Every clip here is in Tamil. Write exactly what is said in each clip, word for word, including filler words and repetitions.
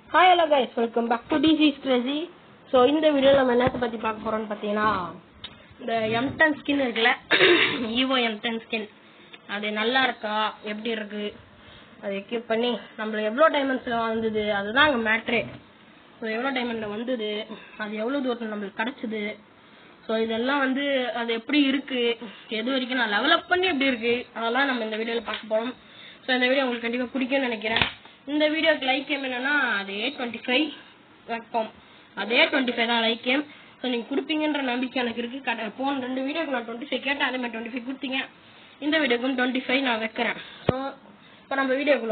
Hi hello guys, welcome back to D C is Crazy. So இந்த வீடியோல நம்ம என்னத்தை பத்தி பார்க்க போறோம்னு பார்த்தீங்கன்னா இந்த எம் டென் ஸ்கின் இருக்குல ஈவோ எம் டென் ஸ்கின் அது நல்லா இருக்கா எப்படி இருக்கு அதை எக்யூப் பண்ணி நம்ம எவ்வளவு டைமண்ட்ஸ்ல வந்தது அதுதான் அங்க மேட்டரே. ஸோ எவ்வளவு டைமண்ட்ல வந்தது அது எவ்வளவு தூரத்துல நம்மளுக்கு கிடைச்சது ஸோ இதெல்லாம் வந்து அது எப்படி இருக்கு எது வரைக்கும் நான் லெவலப் பண்ணி எப்படி இருக்கு அதெல்லாம் நம்ம இந்த வீடியோல பார்க்க போறோம். ஸோ இந்த வீடியோ உங்களுக்கு கண்டிப்பா பிடிக்கும்னு நினைக்கிறேன். இந்த வீடியோக்கு லைக் கேம் என்னன்னா அதே டுவெண்ட்டி ஃபைவ் வைப்போம் அதே டுவெண்ட்டி ஃபைவ் தான் லைக் கேம். ஸோ நீங்கள் கொடுப்பீங்கன்ற நம்பிக்கை எனக்கு இருக்கு. கடை போன ரெண்டு வீடியோக்கு நான் டுவெண்ட்டி ஃபைவ் கேட்டேன், அதே மாதிரி டுவெண்ட்டி ஃபைவ் கொடுத்தீங்க. இந்த வீடியோக்கும் டுவெண்ட்டி ஃபைவ் நான் வைக்கிறேன். ஸோ இப்போ நம்ம வீடியோக்குள்ள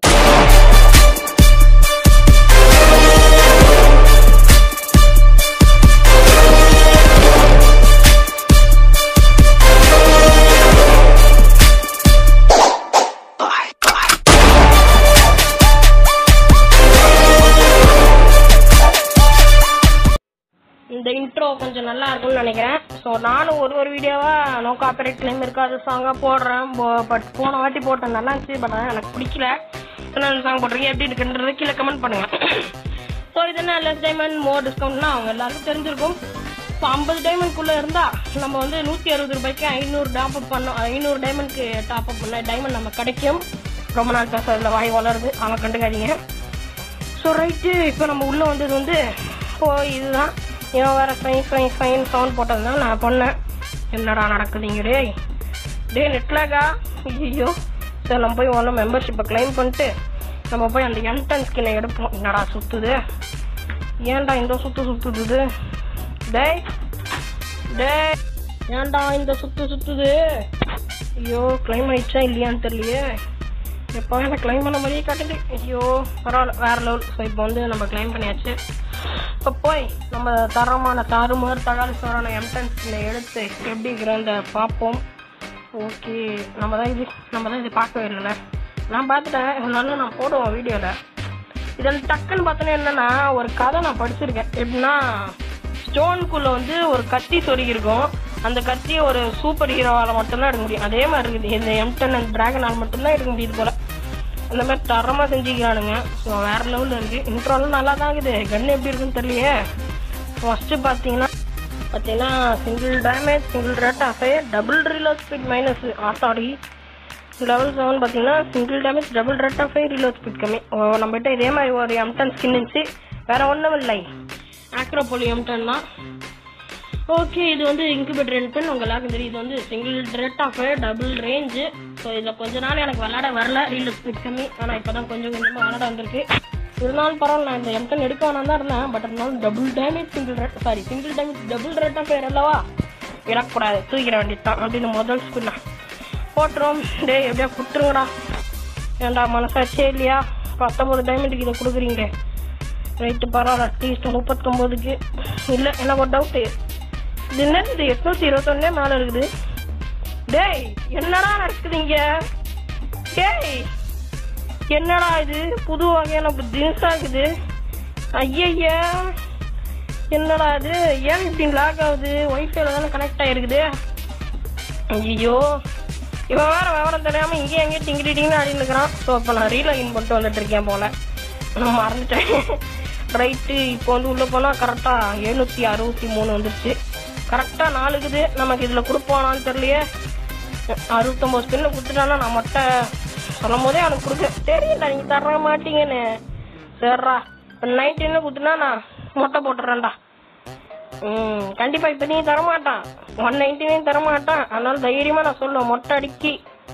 இந்த இன்ட்ரோ கொஞ்சம் நல்லா இருக்கும்னு நினைக்கிறேன். ஸோ நானும் ஒரு ஒரு வீடியோவா நோ காப்பிரைட் கிளைம் இருக்காது சாங்காக போடுறேன். பட் போன வாட்டி போட்டேன் நல்லா இருந்துச்சு, பட் ஆனால் எனக்கு பிடிக்கல. என்ன சாங் போடுறீங்க எப்படி இருக்குன்றது கீழே கமெண்ட் பண்ணுங்க. ஸோ இது என்ன லெஸ் டைமண்ட் மோர் டிஸ்கவுண்ட்னா அவங்க எல்லாருக்கும் தெரிஞ்சிருக்கும். ஸோ ஐம்பது டைமண்ட்குள்ளே இருந்தால் நம்ம வந்து நூற்றி அறுபது ரூபாய்க்கு ஐநூறு டாப் அப் பண்ணோம் ஐநூறு டைமண்ட்க்கு டாப் அப் பண்ண டைமண்ட் நம்ம கிடைக்கும். ரொம்ப நாள் பேச அதில் வாய் வளருது, அவங்க கண்டுக்காதீங்க. ஸோ ரைட்டு, இப்போ நம்ம உள்ளே வந்தது வந்து ஓ இதுதான். இவன் வேறு ஃபைன் ஃபைன் ஃபைன் சவுண்ட் போட்டதுனால நான் பண்ணேன். என்னடா நடக்குதுங்க டே டே நெட்லாகா ஐயோ. சரி நம்ம போய் ஒன்றும் மெம்பர்ஷிப்பை கிளைம் பண்ணிட்டு நம்ம போய் அந்த எம் டென் ஸ்கின்னை எடுப்போம். என்னடா சுற்றுது, ஏன்டா இந்த சுற்று சுற்றுது டேய் டே ஏன்டா இந்த சுற்று சுற்றுது. ஐயோ கிளைம் ஆயிடுச்சா இல்லையான்னு தெரியலையே. எப்போ எனக்கு கிளைம் பண்ண மாதிரியே காட்டுது. ஐயோ பரவாயில்ல, வேறு லெவல். ஸோ இப்போ வந்து நம்ம கிளைம் பண்ணியாச்சு. இப்போ போய் நம்ம தரமான தாறுமாறு தகாலி சோறான எம் டென் ஸ்கின்னை எடுத்து எப்படி இருக்கிறத பார்ப்போம். ஓகே, நம்ம தான் இது நம்ம தான் இது பார்க்கவே இல்லைல்ல. நான் பார்த்துட்டேன், இருந்தாலும் நான் போடுவேன் வீடியோவில். இதில் டக்குன்னு பார்த்தோன்னா என்னென்னா ஒரு கதை நான் படிச்சிருக்கேன். எப்படின்னா ஸ்டோனுக்குள்ளே வந்து ஒரு கத்தி சொருகி இருக்கும். அந்த கத்தி ஒரு சூப்பர் ஹீரோவால் மட்டும்தான் எடுக்க முடியும். அதே மாதிரி இருக்குது இந்த எம் டென் அண்ட் டிராகனால் மட்டும்தான் எடுக்க முடியுது போல். அந்த மாதிரி தரமாக செஞ்சுக்கிறானுங்க. ஸோ வேறு லெவலில் இருக்குது. இன்ட்ரோலாம் நல்லா தான் இருக்குது. கன் எப்படி இருக்குன்னு தெரியலையே. ஃபஸ்ட்டு பார்த்தீங்கன்னா பார்த்தீங்கன்னா single damage single rate of fire double reload speed minus ஆட்டாடி. லெவல் செவன் பார்த்தீங்கன்னா single damage double rate of fire reload speed கம்மி. நம்மகிட்ட இதே மாதிரி ஒரு எம் டென் ஸ்கின் இருந்துச்சு, வேறு ஒன்றும் இல்லை. ஆக்ரோபோலி எம் டென் தான். ஓகே, இது வந்து இன்குபேட்டர் எம் டென். உங்கள் எல்லாருக்கும் தெரியும். இது வந்து single rate of fire double range. So இதில் கொஞ்ச நாள் எனக்கு விளாட வரல, ரீலோட் ஸ்பீட் கம்மி. ஆனால் இப்போ தான் கொஞ்சம் கொஞ்சமாக விளாட வந்திருக்கு. இருந்தாலும் பரவாயில்ல, நான் இந்த எம் டென் எடுக்க வேணாம் தான் இருந்தேன். பட் இருந்தாலும் double damage single rate sorry single damage double rate of fire அல்லவா, இறக்கக்கூடாது, தூக்கிட வேண்டியது தான் அப்படின்னு முதல் ஸ்பின்னா போட்டுரும். டே எப்படியா கொடுத்துருங்கடா, ஏன்டா மனசாச்சே இல்லையா. பத்தொம்பது டைமண்டுக்கு இதை கொடுக்குறீங்க. ரைட்டு பரவாயில்ல, அட்லீஸ்ட் முப்பத்தொம்போதுக்கு இல்லை. எனக்கு ஒரு டவுட்டு, இது என்ன இது எட்நூற்றி இருபத்தொன்னே மேலே இருக்குது. டேய் என்னடா நடக்குதுங்க. டேய் என்னடா இது புது வகையான ஜீன்ஸ் ஆகுது. ஐயா என்னடா இது, ஏன் இப்படி லாக் ஆகுது. ஒய்ஃபைல தானே கனெக்ட் ஆகிருக்குது. ஐயோ இவன் வேறு விவரம் தெரியாமல் இங்கேயும் எங்கேயும் டிங்கிட்டிங்கன்னு ஆடின்னு இருக்கிறான். ஸோ இப்போ நான் ரீலாகின் பண்ணிட்டு வந்துட்டு இருக்கேன் போல், நான் மறந்துட்டேன். ரைட்டு, இப்போ வந்து உள்ளே போனால் கரெக்டாக எழுநூற்றி அறுபத்தி மூணு வந்துருச்சு. கரெக்டாக நாலுக்குது. நமக்கு இதில் கொடுப்பானான்னு தெரியலையே. அறுபத்தொம்போது ஸ்பின்னு கொடுத்துட்டானா நான் மொட்டை சொல்லும் போதே அவனுக்கு கொடுக்க தெரியல. நீங்கள் தர மாட்டீங்கன்னு. சரிடா, இப்போ நைன்டீன்னு கொடுத்துனா நான் மொட்டை போட்டுறேன்டா. ம் கண்டிப்பாக இப்போ நீ தரமாட்டான், ஒன் நைன்டீனையும் தரமாட்டான். அதனால தைரியமாக நான் சொல்லுவேன் மொட்டை அடிக்கி.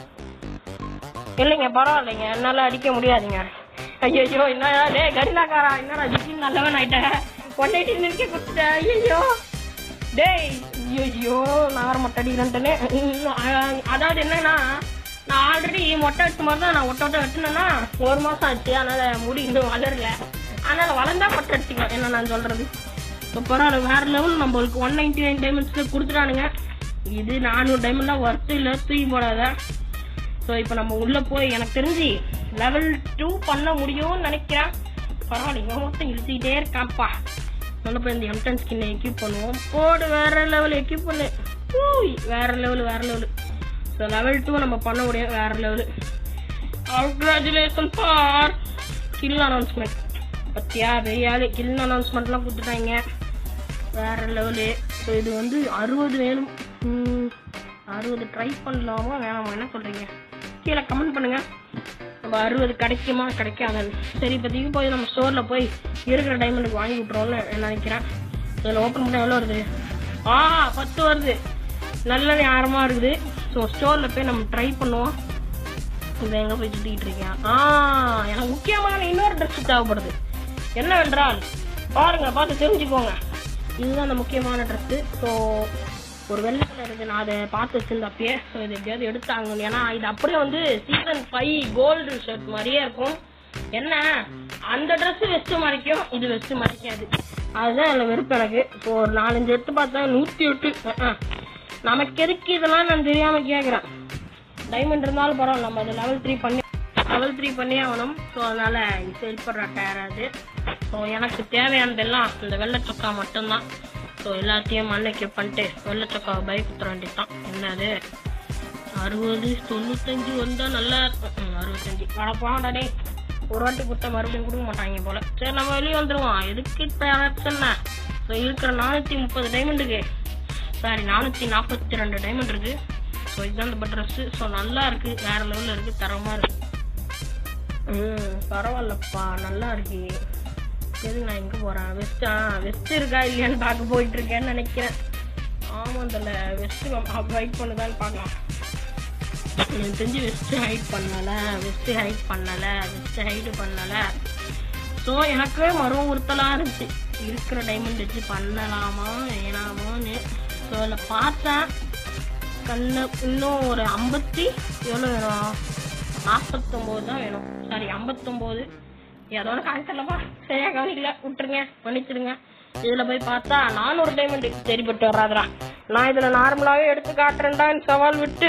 இல்லைங்க பரவாயில்லைங்க, என்னால் அடிக்க முடியாதுங்க. ஐயோ என்னடா டே கரிலாக்காரா, என்னடா ஜிஜின் நல்லவன் ஆயிட்டேன். ஒன் எயிட்டின் இருக்கே கொடுத்துட்டேன். ஐயோ டேய் ஐயோ நான் மொட்டை அடிக்கிறேன்ட்டேனே. அதாவது என்னன்னா நான் ஆல்ரெடி மொட்டை அடிச்ச மாதிரி தான் நான் ஒட்ட ஒட்ட வெட்டினேன்னா ஒரு மாதம் ஆச்சு. அதனால் முடி இன்னும் வளரல, அதனால் வளர்ந்தா மொட்டை அடிச்சிக்கலாம். என்ன நான் சொல்கிறது. இப்போ பரவாயில்ல, வேறு லெவல். நம்மளுக்கு ஒன் நைன்டி நைன் டைமண்ட்ஸில் கொடுத்துட்டானுங்க. இது நானூறு டைமண்ட்லாம் ஒர்த்து இல்லை, தூக்கி போடாத. ஸோ இப்போ நம்ம உள்ளே போய் எனக்கு தெரிஞ்சு லெவல் டூ பண்ண முடியும்னு நினைக்கிறேன். பரவாயில்ல, இவன் மொத்தம் இழுத்துக்கிட்டே இருக்கான்ப்பா. நல்ல போய் இந்த எம் டென் ஸ்கின்னை எக்யூப் பண்ணுவோம். போடு வேறு லெவல் எக்யூப் பண்ணு. வேறு லெவல் வேறு லெவல். ஸோ லெவல் டூ நம்ம பண்ண முடியும், வேறு level. Congratulations for kill announcement. பத்தியா பெரிய ஆளு கில் அனௌன்ஸ்மெண்ட்லாம் கொடுத்துட்டாங்க வேற லெவலு. ஸோ இது வந்து அறுபது வேணும். அறுபது ட்ரை பண்ணலாமா வேணாமா என்ன சொல்கிறீங்க கீழே கமெண்ட் பண்ணுங்கள். நம்ம அறுபது கிடைக்குமா கிடைக்காதுன்னு. சரி இப்போதைக்கு போய் நம்ம ஸ்டோரில் போய் இருக்கிற டைமண்டுக்கு வாங்கி விட்ருவோம்னு நினைக்கிறேன். இதில் ஓப்பன் பண்ண எவ்வளோ வருது? ஆ பத்து வருது. நல்ல நேரமாக இருக்குது. ஸோ ஸ்டோரில் போய் நம்ம ட்ரை பண்ணுவோம். இதை எங்கே போய் சுற்றிக்கிட்டு இருக்கேன். ஆ எனக்கு முக்கியமான இன்னொரு ட்ரெஸ் தேவைப்படுது. என்னவென்றால் பாருங்க பார்த்து தெரிஞ்சுக்கோங்க. இதுதான் அந்த முக்கியமான ட்ரெஸ்ஸு. ஸோ ஒரு வெள்ளை கலர் இருக்குது. நான் அதை பார்த்து வச்சிருந்த அப்பயே. ஸோ இது எப்படியாவது எடுத்தாங்க. ஏன்னா இது அப்படியே வந்து சீசன் ஃபைவ் கோல்டு ஷர்ட் மாதிரியே இருக்கும். என்ன அந்த ட்ரெஸ்ஸு வெஸ்ட்டு மறைக்கும், இது வெஸ்ட்டு மறைக்காது. அதுதான் அதில் வெறுப்பு எனக்கு. ஸோ ஒரு நாலஞ்சு எடுத்து பார்த்தா நூற்றி எட்டு. நமக்கு எதுக்கு இதெல்லாம் நான் தெரியாமல் கேட்குறேன். டைமண்ட் இருந்தாலும் பரவாயில்ல, நம்ம அதை லெவல் த்ரீ பண்ணி லெவல் த்ரீ பண்ணி ஆகணும். ஸோ அதனால் இது செயல்படுற டயராது. ஸோ எனக்கு தேவையானதெல்லாம் இந்த வெள்ளை சொக்கா மட்டும்தான். ஸோ எல்லாத்தையும் மண்ணைக்கு பண்ணிட்டு வெள்ளை சொக்காவை பைக் குத்துற வேண்டியதான். என்னது அறுபது தொண்ணூத்தஞ்சு வந்தால் நல்லா இருக்கும். அறுபத்தஞ்சு வடப்பாடே ஒரு வாட்டி குத்த மறுபடியும் கொடுக்க மாட்டாங்க போல். சரி நம்ம வெளியே வந்துடுவோம். எதுக்கு பிரச்சனை? ஸோ இருக்கிற நானூற்றி முப்பது டைமண்டுக்கு சாரி நானூற்றி நாற்பத்தி ரெண்டு டைமண்ட் இருக்குது. ஸோ இதுதான் இந்த ட்ரெஸ்ஸு. ஸோ நல்லா இருக்குது, வேறு லெவலில் இருக்குது, தரமாக இருக்குது. ம் பரவாயில்லப்பா நல்லா இருக்கு. எதுக்கு நான் எங்கே போகிறேன்? வெஸ்ட்டா வெஸ்ட் இருக்கா இல்லையான்னு பார்க்க போயிட்டுருக்கேன்னு நினைக்கிறேன். ஆமாம் இதில் வெஸ்ட்டு ஹைட் பண்ணுதான்னு பார்க்கலாம். எனக்கு தெரிஞ்சு வெஸ்ட்டு ஹைட் பண்ணலை வெஸ்ட்டு ஹைட் பண்ணலை வெஸ்ட்டு ஹைட்டு பண்ணலை. ஸோ எனக்கு மரம் உறுத்தலாக இருந்துச்சு இருக்கிற டைமண்ட் வச்சு பண்ணலாமா வேணாமான்னு. ஸோ அதில் பார்த்தேன் கண்ணு இன்னும் ஒரு ஐம்பத்தி எவ்வளோ வேணும்? நாற்பத்தொம்போது தான் வேணும். சாரி ஐம்பத்தொம்போது ஏதோ காய்ச்சலப்பா சரியா கவனிக்கல, விட்டுருங்க மன்னிச்சிடுங்க. இதில் போய் பார்த்தா நானூறு டைமண்ட் சரிப்பட்டு வராதுடா. நான் இதில் நார்மலாகவே எடுத்து காட்டுறேன்டான்னு சவால் விட்டு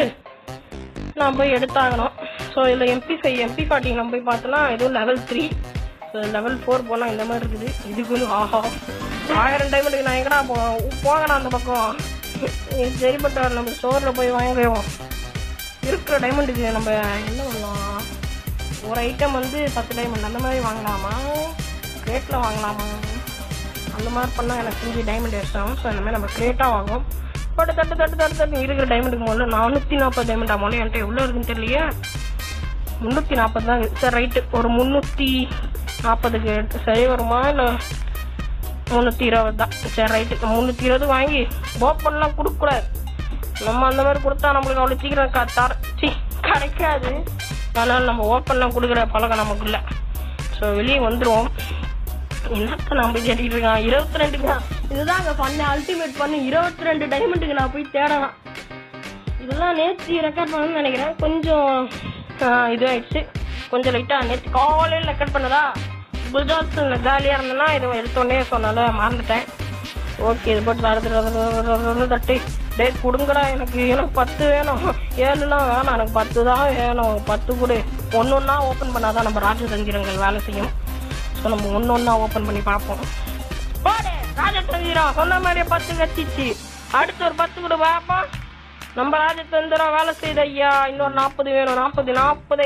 நான் போய் எடுத்தாகணும். ஸோ இதில் எம்பி ஃபைவ் எம்பி ஃபார்ட்டி நம்ம போய் பார்த்தோன்னா இதுவும் level three. So level four போனால் இந்த மாதிரி இருக்குது. இதுக்குன்னு ஆஹா ஆயிரம் டைமண்டுக்கு நான் எங்கடா போ போங்கடா அந்த பக்கம். சரிப்பட்ட நம்ம ஸ்டோரில் போய் வாங்கிடுவோம். இருக்கிற டைமண்டுக்கு நம்ம என்ன பண்ணலாம்? ஒரு ஐட்டம் வந்து பத்து டைமண்ட் அந்த மாதிரி வாங்கலாமா? கிரேட்டில் வாங்கலாமா? அந்த மாதிரி பண்ணால் எனக்கு தெரிஞ்சு டைமண்ட் வேஸ்ட் ஆகும். ஸோ இந்த மாதிரி நம்ம கிரேட்டாக வாங்குவோம். பட் தட்டு தட்டு தட்டு தட்டு இருக்கிற டைமண்டுக்கு முதல்ல நானூற்றி நாற்பது டைமண்ட் ஆகும். என்கிட்ட எவ்வளோ இருக்குன்னு தெரியலையே. முந்நூற்றி நாற்பது தான் இருக்குது. சரி ரைட்டு ஒரு முந்நூற்றி நாற்பதுக்கு சரி வருமா இல்லை முந்நூற்றி இருபது தான்? சரி ரைட்டு முந்நூற்றி இருபது வாங்கி ஓப்பன்லாம் கொடுக்கக்கூடாது. நம்ம அந்த மாதிரி கொடுத்தா நம்மளுக்கு அவ்வளோ சீக்கிரம் க தர சி கிடைக்காது. அதனால் நம்ம ஓப்பன்லாம் கொடுக்குற பழக்கம் நமக்கு இல்லை. ஸோ வெளியே வந்துடுவோம். என்னத்த நம்ம கேட்டுக்கிட்டு இருக்கான்? இருபத்தி ரெண்டுக்கு இதுதான் அங்கே பண்ண அல்டிமேட் பண்ணி இருபத்தி ரெண்டு டைமண்டுக்கு நான் போய் தேடலாம். இதெல்லாம் நேற்று ரெக்கார்ட் பண்ணணும்னு நினைக்கிறேன். கொஞ்சம் இதுவாகிடுச்சு. கொஞ்சம் லைட்டாக நேற்று காலையில் ரெக்கார்ட் பண்ணதா குஜராத் ஜாலியாக இருந்தேன்னா இதை எடுத்தோடனே சொன்னால மறந்துட்டேன். ஓகே இது போட்டு தடுத்து தட்டி டே கொடுங்கடா. எனக்கு எனக்கு பத்து வேணும். ஏழுலாம் வேணாம், எனக்கு பத்து தான் வேணும். பத்து கொடு. ஒன்று ஒன்றா ஓப்பன் பண்ணாதான் நம்ம ராஜ தந்திரங்கள் வேலை செய்யும். ஸோ நம்ம ஒன்று ஒன்றா ஓப்பன் பண்ணி பார்ப்போம். போடு ராஜ தந்திரம் சொன்ன மாதிரியே பத்து கட்டிச்சு. அடுத்து ஒரு பத்து கொடு பார்ப்பா. நம்ம ராஜ தந்திரம் வேலை செய்த ஐயா. இன்னொரு நாற்பது வேணும். நாற்பது நாற்பதே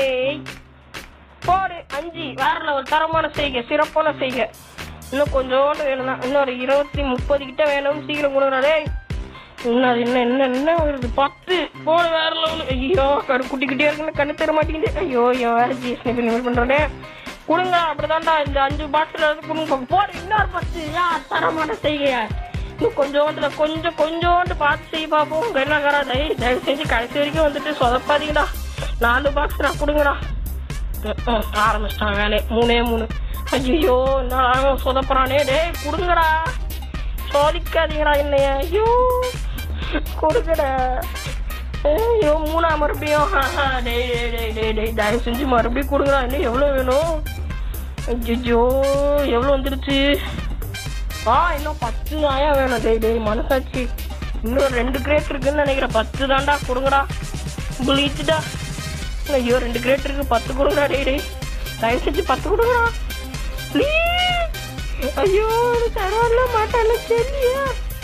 போடு. அஞ்சு வேற ஒரு தரமான செய்கை, சிறப்பான செய்கை. இன்னும் கொஞ்சோண்டு வேணும்னா இன்னொரு இருபத்தி முப்பது கிட்ட வேணும். சீக்கிரம் கொடுக்குறாடே. இன்னும் என்ன என்ன என்ன வருது? பத்து போடு வேற லெவலு. ஐயோ கரு குட்டிக்கிட்டே இருக்குன்னு கண்ணு தர மாட்டேங்குது. ஐயோ ஐயோ வேற ஜிஎஸ்டி பண்றோடே கொடுங்க. அப்படிதான்டா இந்த அஞ்சு பாட்டில் கொடுங்க. போடு இன்னொரு பத்து. யா தரமான செய்கையா. இன்னும் கொஞ்சோண்டுல கொஞ்சம் கொஞ்சோண்டு பார்த்து செய்ய பார்ப்போம். என்னக்காரா தயவு தயவு செஞ்சு கடைசி வரைக்கும் வந்துட்டு சொதப்பாதீங்கடா. நாலு பாக்ஸ் நான் கொடுங்கடா. ஆரம்பிச்சிட்டான் வேலையை. மூணே மூணு. ஐயோ என்ன சொதப்புறானே. டே கொடுங்கடா. சோதிக்காதீங்கடா என்னைய. ஐயோ கொடுங்கடா. ஐயோ மூணா மறுபடியும். டே டே டே டே தயவு செஞ்சு மறுபடியும் கொடுங்கடா. இன்னும் எவ்வளோ வேணும்? ஐயோ எவ்வளோ வந்துருச்சு? ஆ இன்னும் பத்து நாயா வேணும். டே டே மனசாச்சு. இன்னும் ரெண்டு கிரேட் இருக்குன்னு நினைக்கிறேன். பத்து தான்டா கொடுங்கடா. புளிச்சுடா. ஐயோ ரெண்டு கிரேட் இருக்கு. பத்து கொடுங்கடா. டே டே தயவு செஞ்சு பத்து கொடுங்கடா ப்ளீஸ். ஐயோ தரல மாட்டால சரியா.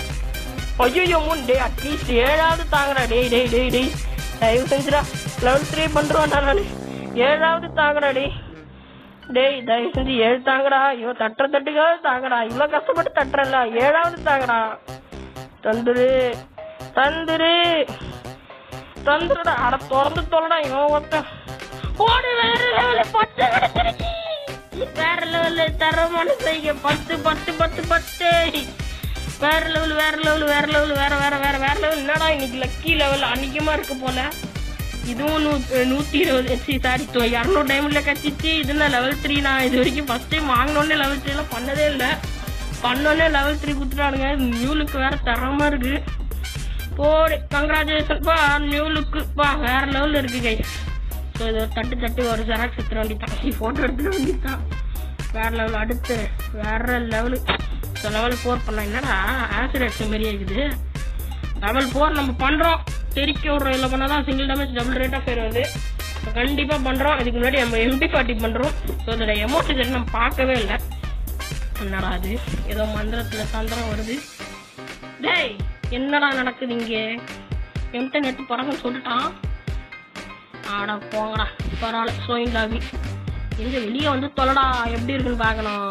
ஐயோ மூணு. டே அட்லீஸ்ட் ஏழாவது தாங்கடா. டேய் டேய் டேய் டேய் தயவு செஞ்சுடா. லெவல் த்ரீ பண்ணுறோம்டா நான். ஏழாவது தாங்கடா. டே டேய் தயவு செஞ்சு ஏழு தாங்கடா. ஐயோ தட்டுற தட்டுக்காவது தாங்கடா. இவ்வளவு கஷ்டப்பட்டு தட்டுறல ஏழாவது தாங்கடா. தந்துரு தந்துரு தந்துருடா. அட திறந்து தொலைடா. இவன் ஒருத்தன் போடு. வேற லெவலு பத்து கிடைச்சிருச்சு. வேற லெவலு தரமான செய்ய பத்து பத்து பத்து பத்து. வேற லெவல் வேற லெவல் வேற லெவல் வேற வேற வேற வேற லெவல். என்னடா இன்னைக்கு லக்கி லெவல் அதிகமா இருக்கு போல. இதுவும் நூ நூத்தி இருபது சாரி இரநூறு டைம்ல கச்சிச்சு. இதுனா லெவல் த்ரீ. நான் இது வரைக்கும் ஃபர்ஸ்ட் டைம் வாங்கினோடனே லெவல் த்ரீ எல்லாம் பண்ணதே இல்லை. பண்ணோடனே லெவல் த்ரீ குடுத்துட்டானுங்க. நியூ லுக் வேற தரமா இருக்கு. போடு கங்க்ராச்சுலேஷன் பா நியூ லுக்கு பா. வேற லெவல் இருக்கு கை. ஸோ இது தட்டு தட்டு ஒரு ஜெராக்ஸ் எடுத்துட்டு வந்துட்டான். போட்டோ எடுத்துட்டு வந்துட்டான். வேற லெவல். அடுத்து வேற லெவலு. ஸோ லெவல் ஃபோர் பண்ணலாம். என்னடா ஆசிட் அடிச்ச மாதிரியே இருக்குது. லெவல் ஃபோர் நம்ம பண்றோம். தெரிக்க விடுறோம். இல்லை பண்ணாதான் single damage double rate of fire வருது. கண்டிப்பா பண்றோம். இதுக்கு முன்னாடி நம்ம எம்டி பார்ட்டி பண்றோம். ஸோ அதோட எமோஷன் நம்ம பார்க்கவே இல்லை. என்னடா அது ஏதோ மந்திரத்துல சந்திரம் வருது. டேய் என்னடா நடக்குது இங்க? எம்ட நெட்டு பறக்க சொல்லிட்டான். ஆடா போங்கடா. பரவாயில்ல. சோயின் லாபி எங்க வெளியே வந்து தொலைடா. எப்படி இருக்குன்னு பார்க்கணும்.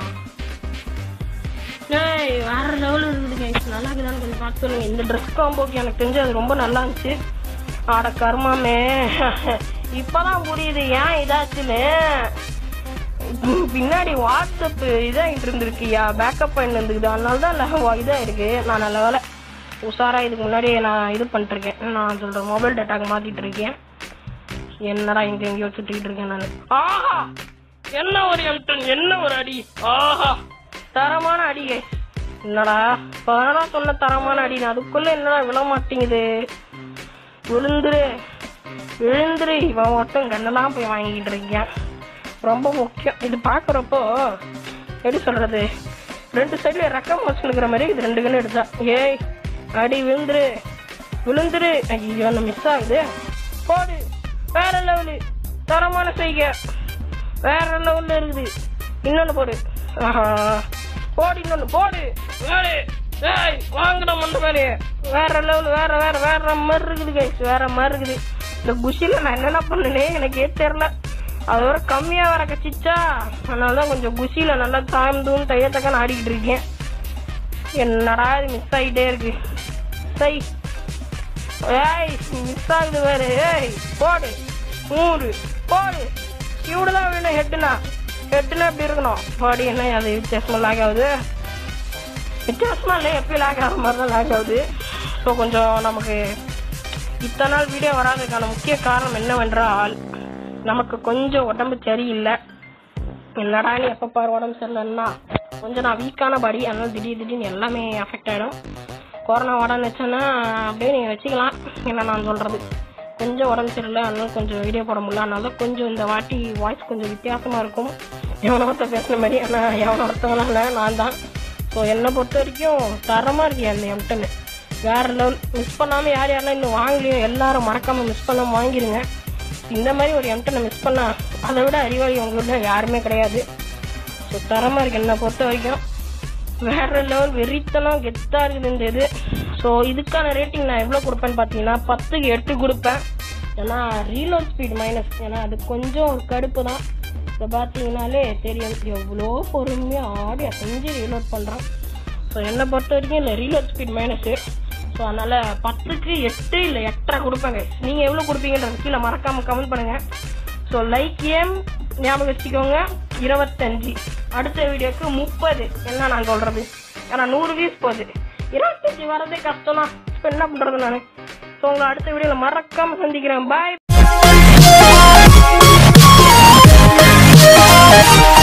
ஏய் வேற லெவல் இருக்குது கைஸ். நல்லா இருக்குதான்னு கொஞ்சம் பார்த்து சொல்லுங்க. இந்த ட்ரெஸ் காம்போக்கு எனக்கு தெரிஞ்சு அது ரொம்ப நல்லா இருந்துச்சு. ஆட கர்மாமே இப்பதான் புரியுது ஏன் இதாச்சுன்னு. பின்னாடி வாட்ஸ்அப் இதாகிட்டு இருந்திருக்கியா பேக்கப் பண்ணி இருந்துக்குது. அதனாலதான் இதா இருக்கு. நான் நல்ல வேலை உஷாரா இதுக்கு முன்னாடி நான் இது பண்ணிட்டு இருக்கேன். நான் சொல்றேன் மொபைல் டேட்டாக்கு மாத்திட்டு இருக்கேன். என்னடா இங்க எங்கேயோ சுத்திட்டு இருக்கேன் நான். ஆஹா என்ன ஒரு எம்டன் என்ன ஒரு அடி. ஆஹா தரமான அடிகை. என்னடா பதினாறு சொன்ன தரமான அடி. அதுக்குள்ள என்னடா விழ மாட்டேங்குது. விழுந்துரு விழுந்துரு. இவன் ஒருத்தன் கண்ணெல்லாம் போய் வாங்கிட்டு இருக்கேன். ரொம்ப முக்கியம் இது பாக்குறப்போ. எப்படி சொல்றது ரெண்டு சைட்ல ரக்கம் வச்சுக்கிற மாதிரி இது ரெண்டு கண்ணு எடுத்தா. ஏய் அடி விழுந்துரு விழுந்துரு. ஐயோ மிஸ் ஆகுது. போடு வேற லெவலு தரமான செய்க. வேற லெவல்ல இருக்குது. இன்னொன்னு போடு. ஆஹா போடு இன்னொன்னு போடு. வேறு ஏய் வாங்கடா மண்ட வேலையே. வேற லெவல் வேற வேற வேற மாதிரி இருக்குது கைஸ். வேற மாதிரி இருக்குது. இந்த குஷில நான் என்னென்ன பண்ணனே எனக்கே தெரியல. அது வர கம்மியா வர கச்சிச்சா. அதனாலதான் கொஞ்சம் குஷில நல்லா தாய்ந்தூன்னு தையத்தக்கான ஆடிக்கிட்டு இருக்கேன். என்னடா இது மிஸ் ஆகிட்டே இருக்கு. சை ஏய் மிஸ் ஆகுது வேறு. ஏய் போடு நூறு போடு. இவ்வளவுதான் வேணும். ஹெட்டுனா ஹெட்டுனா எப்படி இருக்கணும். பாடி என்ன அது வித்தியாசமா லாக் ஆகுது. வித்தியாசமா இல்லை எப்பயும் லாக் ஆகிற மாதிரி தான் லாக் ஆகுது. ஸோ கொஞ்சம் நமக்கு இத்தனை நாள் வீடியோ வராதுக்கான முக்கிய காரணம் என்னவென்றால் நமக்கு கொஞ்சம் உடம்பு சரியில்லை. என்னடா நீ எப்போ பாரு உடம்பு சரியில்லைன்னா கொஞ்சம் நான் வீக்கான பாடி. அதனால திடீர் திடீர்னு எல்லாமே அஃபெக்ட் ஆகிடும். கொரோனா உடம்பு வச்சோன்னா அப்படியே நீங்கள் வச்சுக்கலாம். என்ன நான் சொல்கிறது கொஞ்சம் உடம்பு சரியில்லை. அதனால கொஞ்சம் வீடியோ போட முடியல. அதனால கொஞ்சம் இந்த வாட்டி வாய்ஸ் கொஞ்சம் வித்தியாசமாக இருக்கும். எவனை ஒருத்த பேசுன மாதிரி. ஆனால் எவனை ஒருத்தவங்களாம் இல்லை நான் தான். ஸோ என்னை பொறுத்த வரைக்கும் தரமாக இருக்கு அந்த எம்டன்னு. வேற லெவல். மிஸ் பண்ணாமல் யார் யாரெல்லாம் இன்னும் வாங்கலையோ எல்லாரும் மறக்காமல் மிஸ் பண்ணாமல் வாங்கிடுங்க. இந்த மாதிரி ஒரு எம்டனை மிஸ் பண்ணா அதை விட அறிவாளி உங்கள்கிட்ட யாருமே கிடையாது. ஸோ தரமாக இருக்கு என்னை பொறுத்த வரைக்கும். வேற லெவல் வெறித்தனம் கெத்தா இருக்குது இந்த இது. ஸோ இதுக்கான ரேட்டிங் நான் எவ்வளோ கொடுப்பேன்னு பார்த்தீங்கன்னா பத்துக்கு எட்டு கொடுப்பேன். ஏன்னா ரீலோட் ஸ்பீட் மைனஸ். ஏன்னா அது கொஞ்சம் ஒரு கடுப்பு தான். இப்போ பார்த்தீங்கன்னாலே தெரியும் எவ்வளோ பொறுமையாக ஆடி செஞ்சு ரீலோட் பண்ணுறான். ஸோ என்னை பொறுத்த வரைக்கும் இல்லை ரீலோட் ஸ்பீட் மைனஸு. ஸோ அதனால் பத்துக்கு எட்டு இல்லை எட்டரை கொடுப்பேங்க. நீங்கள் எவ்வளோ கொடுப்பீங்கன்றது கீழே மறக்காமல் கமெண்ட் பண்ணுங்கள். ஸோ லைக் ஏம் ஞாபகம் வச்சுக்கோங்க. இருபத்தஞ்சு அடுத்த வீடியோக்கு முப்பது என்ன நான் சொல்கிறது. ஏன்னா நூறு வியூஸ் போகுது. இருபத்தஞ்சு வரதே கஷ்டம் தான். இப்போ என்ன பண்ணுறது நான். ஸோ உங்களை அடுத்த வீடியோவில் மறக்காமல் சந்திக்கிறேன். பாய்.